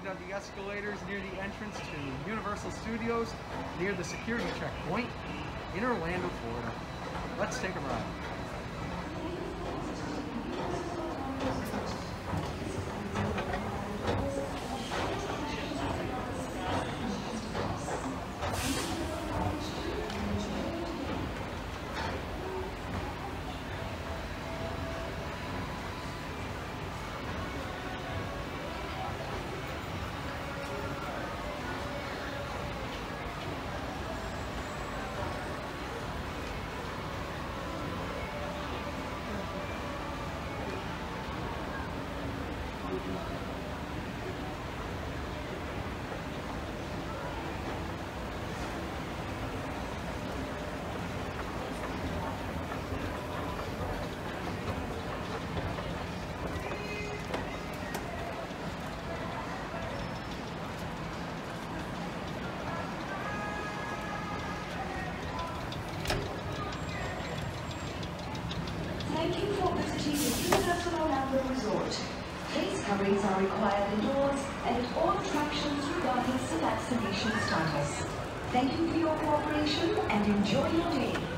located on the escalators near the entrance to Universal Studios, near the security checkpoint in Orlando, Florida. Let's take a ride. Thank you for visiting the Universal Orlando Resort. Face coverings are required indoors and at all attractions regardless of vaccination status. Thank you for your cooperation and enjoy your day.